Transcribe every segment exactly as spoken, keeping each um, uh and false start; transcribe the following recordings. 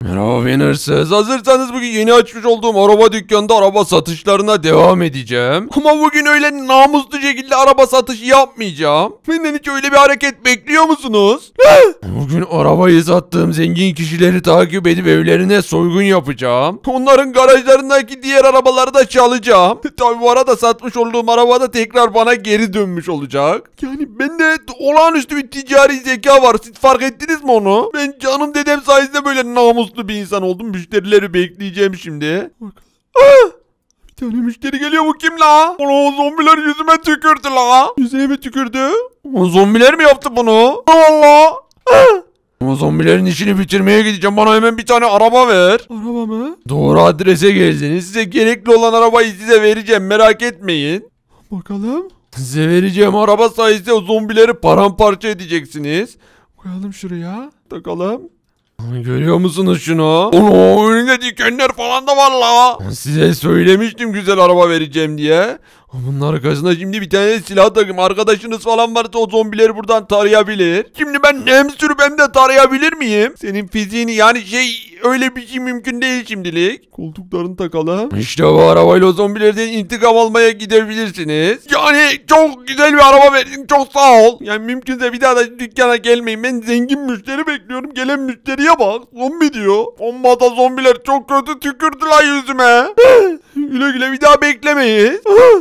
Merhaba ben hırsız. Hazırsanız bugün yeni açmış olduğum araba dükkanında araba satışlarına devam edeceğim. Ama bugün öyle namuslu şekilde araba satışı yapmayacağım. Benden hiç öyle bir hareket bekliyor musunuz? Bugün arabayı sattığım zengin kişileri takip edip evlerine soygun yapacağım. Onların garajlarındaki diğer arabaları da çalacağım. Tabi bu arada satmış olduğum araba da tekrar bana geri dönmüş olacak. Yani bende olağanüstü bir ticari zeka var. Siz fark ettiniz mi onu? Ben canım dedem sayesinde böyle namuslu bir insan oldum. Müşterileri bekleyeceğim şimdi. Ah! Bir tane müşteri geliyor, bu kim la? Ana, zombiler yüzüme tükürdü la. Yüzüne mi tükürdü? O zombiler mi yaptı bunu? Allah! Ah! Ama zombilerin işini bitirmeye gideceğim. Bana hemen bir tane araba ver. Araba mı? Doğru adrese geldiniz. Size gerekli olan arabayı size vereceğim. Merak etmeyin. Bakalım. Size vereceğim araba sayesinde o zombileri paramparça edeceksiniz. Koyalım şuraya. Takalım. Görüyor musunuz şunu? Ono, önünde dikenler falan da var la. Size söylemiştim güzel araba vereceğim diye. Bunun arkasına şimdi bir tane silah takım. Arkadaşınız falan varsa o zombileri buradan tarayabilir. Şimdi ben hem sürüp hem de tarayabilir miyim? Senin fiziğini, yani şey, öyle bir şey mümkün değil şimdilik. Koltuklarını takalım. İşte bu arabayla o zombilerden intikam almaya gidebilirsiniz. Yani çok güzel bir araba verdin, çok sağ ol. Yani mümkünse bir daha da dükkana gelmeyin. Ben zengin müşteri bekliyorum. Gelen müşteriye bak. Zombi diyor. Amma da zombiler çok kötü tükürdüler yüzüme. Güle güle, bir daha beklemeyiz.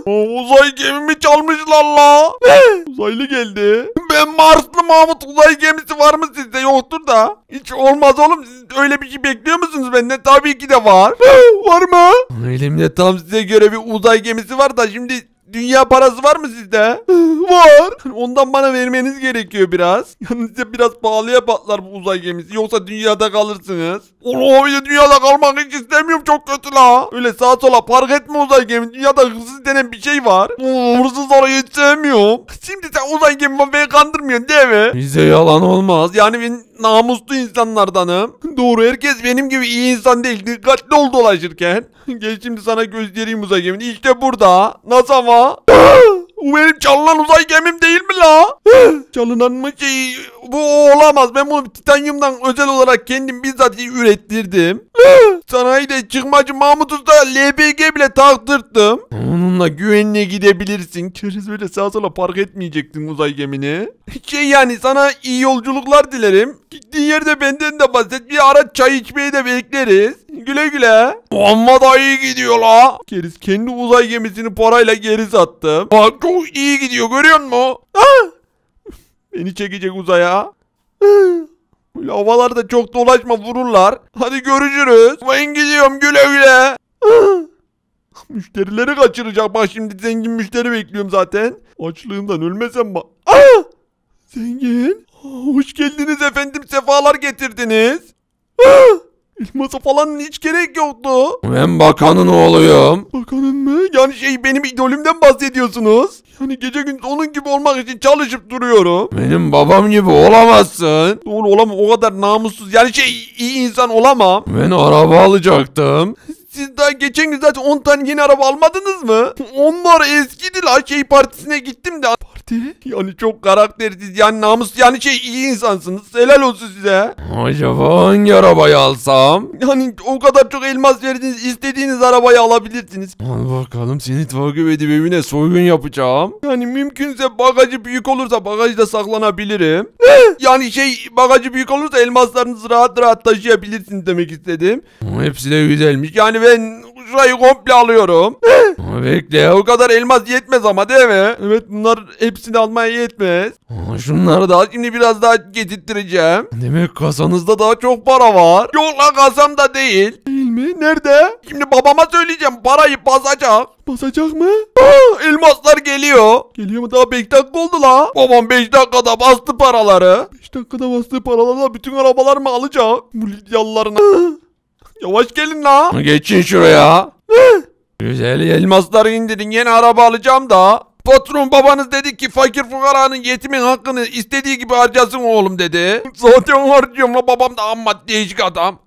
Uzay gemimi çalmışlar la. Uzaylı geldi. Ben Marslı Mahmut, uzay gemisi var mı sizde? Yoktur da. Hiç olmaz oğlum. Siz öyle bir şey bekliyor musunuz benden? Tabii ki de var. Var mı? Elimde tam size göre bir uzay gemisi var da şimdi... Dünya parası var mı sizde? Var. Ondan bana vermeniz gerekiyor biraz. Yani size biraz pahalıya patlar bu uzay gemisi. Yoksa dünyada kalırsınız. Oğlum, bir de dünyada kalmak hiç istemiyorum. Çok kötü la. Öyle sağa sola park etme uzay gemisi. Dünyada hırsız denen bir şey var. Oo, hırsızları hiç sevmiyorum. Şimdi sen uzay gemimi beni kandırmıyorsun değil mi? Bize yalan olmaz. Yani ben namuslu insanlardanım. Doğru, herkes benim gibi iyi insan değil. Dikkatli ol dolaşırken. Gel şimdi sana göstereyim uzay gemini. İşte burada. Nasıl ama? Bu benim çalınan uzay gemim değil mi la? Çalınan mı şey? Bu olamaz. Ben bunu titanyumdan özel olarak kendim bizzat ürettirdim. Sanayide çıkmacı Mahmut Usta L P G bile taktırttım. Onunla güvenle gidebilirsin. Keriz böyle sağa sola park etmeyecektin uzay gemini. Şey, yani sana iyi yolculuklar dilerim. Gittiğin yerde benden de bahset. Bir ara çay içmeyi de bekleriz. Güle güle. Amma da iyi gidiyor la. Keriz kendi uzay gemisini parayla geri sattım. Bak çok iyi gidiyor, görüyor musun? Ah! Beni çekecek uzaya. Böyle havalarda çok dolaşma, vururlar. Hadi görüşürüz. Ben gidiyorum, güle güle. Müşterileri kaçıracak. Bak şimdi zengin müşteri bekliyorum zaten. Açlığımdan ölmesem bak. Ah! Zengin. Hoş geldiniz efendim. Sefalar getirdiniz. Ah! İlmasa falan hiç gerek yoktu. Ben bakanın oğluyum. Bakanın mı? Yani şey, benim idolümden bahsediyorsunuz. Yani gece gündüz onun gibi olmak için çalışıp duruyorum. Benim babam gibi olamazsın. Doğru, olamam, o kadar namussuz. Yani şey, iyi insan olamam. Ben araba alacaktım. Siz daha geçen gün zaten on tane yeni araba almadınız mı? Onlar eskidi la, şey partisine gittim de. Parti? Yani çok karaktersiz, yani namus, yani şey, iyi insansınız. Helal olsun size. Acaba hangi arabayı alsam? Yani o kadar çok elmas verdiniz, istediğiniz arabayı alabilirsiniz. Al bakalım, seni takip edip evine soygun yapacağım. Yani mümkünse bagajı büyük olursa bagajda saklanabilirim. Yani şey, bagajı büyük olursa elmaslarınızı rahat rahat taşıyabilirsiniz demek istedim. Hepsi de güzelmiş. Yani ben şurayı komple alıyorum. Bekle, o kadar elmas yetmez ama değil mi? Evet, bunlar hepsini almaya yetmez. Şunları da şimdi biraz daha getirttireceğim. Demek kasanızda daha çok para var. Yok lan, kasamda değil. Değil mi? Nerede? Şimdi babama söyleyeceğim, parayı basacak. Basacak mı? Aa, elmaslar geliyor. Geliyor mu? Daha beş dakika oldu la. Babam beş dakikada bastı paraları. beş dakikada bastığı paralarla bütün arabalar mı alacak? Bu Lidyalılarına. Yavaş gelin la. Geçin şuraya. Güzel elmasları indirin, yeni araba alacağım da. Patron babanız dedi ki fakir fukaranın, yetimin hakkını istediği gibi harcasın oğlum dedi. Zaten harcıyorum la, babam da amma değişik adam.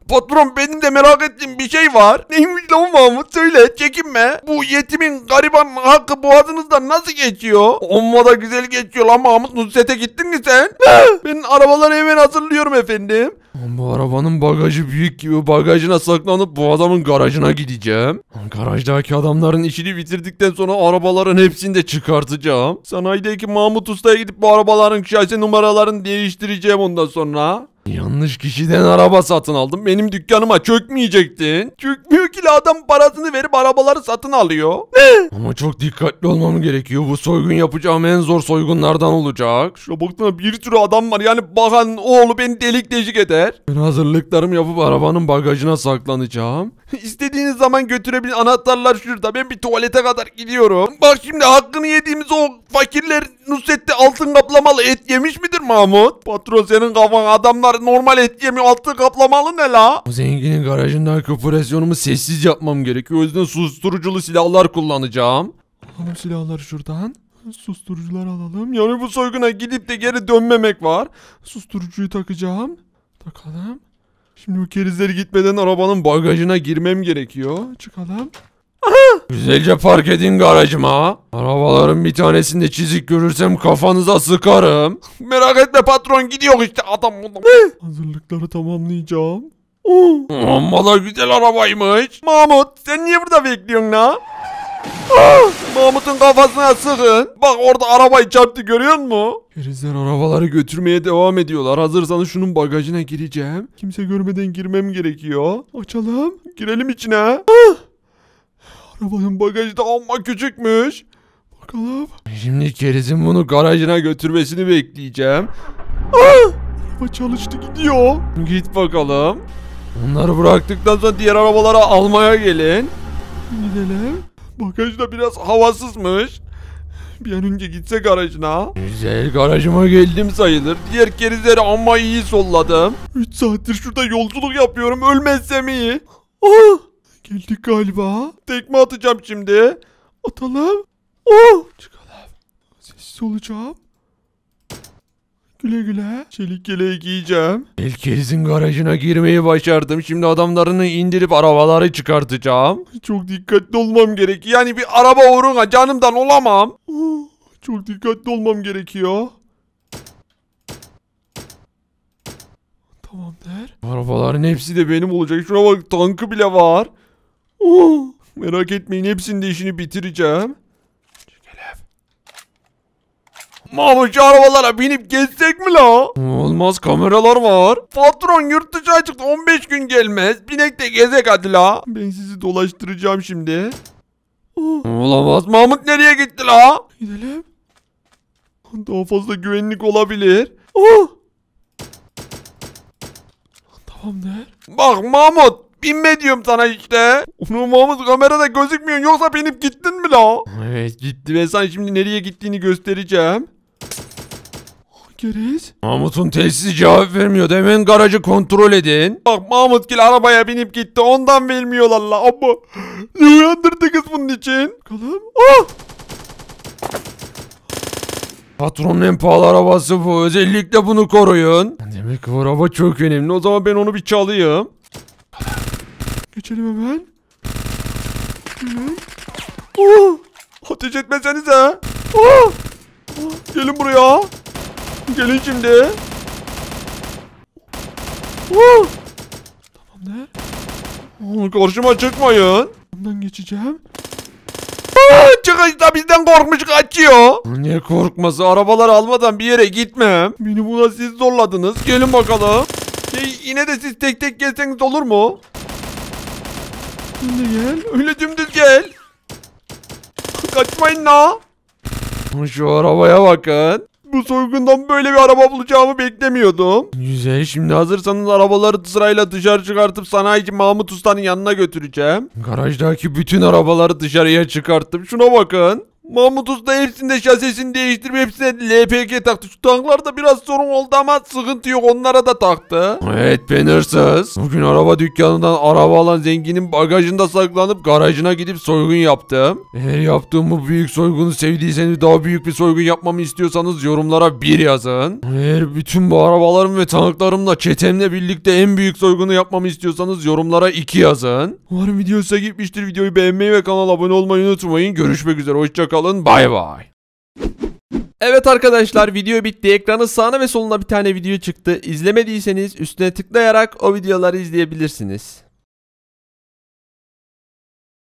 Patron benim de merak ettiğim bir şey var. Neymiş lan Mahmut, söyle, çekinme. Bu yetimin gariban hakkı boğazınızdan nasıl geçiyor? Amma da güzel geçiyor lan Mahmut. Nusret'e gittin mi sen? Ben arabaları hemen hazırlıyorum efendim. Bu arabanın bagajı büyük gibi, bagajına saklanıp bu adamın garajına gideceğim. Garajdaki adamların işini bitirdikten sonra arabaların hepsini de çıkartacağım. Sanayideki Mahmut Usta'ya gidip bu arabaların şase numaralarını değiştireceğim ondan sonra. Yanlış kişiden araba satın aldım. Benim dükkanıma çökmeyecektin. Çökmüyor ki, adam parasını verip arabaları satın alıyor. Ama çok dikkatli olmam gerekiyor. Bu soygun yapacağım en zor soygunlardan olacak. Şuna baksana, bir sürü adam var. Yani bakan oğlu beni delik deşik eder. Ben hazırlıklarımı yapıp arabanın bagajına saklanacağım. İstediğiniz zaman götürebilin. Anahtarlar şurada. Ben bir tuvalete kadar gidiyorum. Bak şimdi, hakkını yediğimiz o fakirler Nusret'te altın kaplamalı et yemiş midir Mahmut? Patron senin kafan, adamlar normal et yemiyor, altın kaplamalı ne la? Bu zenginin garajındaki operasyonu sessiz yapmam gerekiyor. O yüzden susturuculu silahlar kullanacağım. Alalım silahları şuradan. Susturucular alalım. Yani bu soyguna gidip de geri dönmemek var. Susturucuyu takacağım. Takalım. Şimdi bu kerizleri gitmeden arabanın bagajına girmem gerekiyor. Çıkalım. Aha! Güzelce park edin garajıma. Arabaların bir tanesinde çizik görürsem kafanıza sıkarım. Merak etme patron, gidiyor işte adam. Hazırlıkları tamamlayacağım. Amma da güzel arabaymış. Mahmut, sen niye burada bekliyorsun la? Mahmut'un kafasına sıkın. Bak orada arabayı çarptı, görüyor musun? Kerizler arabaları götürmeye devam ediyorlar. Hazırsanız şunun bagajına gireceğim. Kimse görmeden girmem gerekiyor. Açalım. Girelim içine. Ah! Arabanın bagajı da amma küçükmüş. Bakalım. Şimdi kerizin bunu garajına götürmesini bekleyeceğim. Ah! Araba çalıştı, gidiyor. Git bakalım. Onları bıraktıktan sonra diğer arabalara almaya gelin. Gidelim. Bagaj da biraz havasızmış. Bir an önce gitse garajına. Güzel, garajıma geldim sayılır. Diğer kerizleri amma iyi solladım. üç saattir şurada yolculuk yapıyorum. Ölmezsem iyi. Oh! Geldik galiba. Tekme atacağım şimdi. Atalım. Oh! Çıkalım. Sessiz olacağım. Güle güle. Çelik yeleği giyeceğim. El kerizin garajına girmeyi başardım. Şimdi adamlarını indirip arabaları çıkartacağım. Çok dikkatli olmam gerekiyor. Yani bir araba uğruna canımdan olamam. Oh, çok dikkatli olmam gerekiyor. Tamamdır. Arabaların hepsi de benim olacak. Şuna bak, tankı bile var. Oh, merak etmeyin, hepsinin de işini bitireceğim. Mahmut, şu arabalara binip gezsek mi la? Olmaz, kameralar var. Patron yurt dışına çıktı, on beş gün gelmez. Binek de gezek hadi la. Ben sizi dolaştıracağım şimdi. Oh. Olamaz, Mahmut nereye gitti la? Gidelim. Daha fazla güvenlik olabilir. Oh. Tamamdır. Bak Mahmut, binme diyorum sana işte. Onu Mahmut, kamerada gözükmüyor, yoksa binip gittin mi la? Evet gitti ve sana şimdi nereye gittiğini göstereceğim. Keriz. Mahmut'un telsizi cevap vermiyordu. Hemen garajı kontrol edin. Bak Mahmut gil arabaya binip gitti. Ondan bilmiyorlar la. Ama ne uyandırdı kız bunun için? Bakalım. Ah! Patronun en pahalı arabası bu. Özellikle bunu koruyun. Demek ki bu araba çok önemli. O zaman ben onu bir çalayım. Geçelim hemen. Oh! Ateş etmesenize. Oh! Gelin buraya. Gelin şimdi. Oh! Tamamdır. Oh, karşıma çıkmayın. Bundan geçeceğim. Aa, çıkışta bizden korkmuş kaçıyor. Ne korkması, arabaları almadan bir yere gitmem. Beni buna siz zorladınız. Gelin bakalım. Şey, yine de siz tek tek gelseniz olur mu? Sen de gel. Öyle dümdüz gel. Kaçmayın la. Şu arabaya bakın. Bu soygundan böyle bir araba bulacağımı beklemiyordum. Güzel, şimdi hazırsanız arabaları sırayla dışarı çıkartıp sanayici Mahmut Usta'nın yanına götüreceğim. Garajdaki bütün arabaları dışarıya çıkarttım. Şuna bakın. Mahmut Usta hepsinde şasisini değiştirip hepsine L P G taktı. Şu tanklarda biraz sorun oldu ama sıkıntı yok, onlara da taktı. Evet ben hırsız. Bugün araba dükkanından araba alan zenginin bagajında saklanıp garajına gidip soygun yaptım. Eğer yaptığım bu büyük soygunu sevdiyseniz, daha büyük bir soygun yapmamı istiyorsanız yorumlara bir yazın. Eğer bütün bu arabalarım ve tanklarımla çetemle birlikte en büyük soygunu yapmamı istiyorsanız yorumlara iki yazın. Umarım video size gitmiştir. Videoyu beğenmeyi ve kanala abone olmayı unutmayın. Görüşmek üzere. Hoşçakalın. Bay bay. Evet arkadaşlar, video bitti. Ekranın sağına ve soluna bir tane video çıktı. İzlemediyseniz üstüne tıklayarak o videoları izleyebilirsiniz.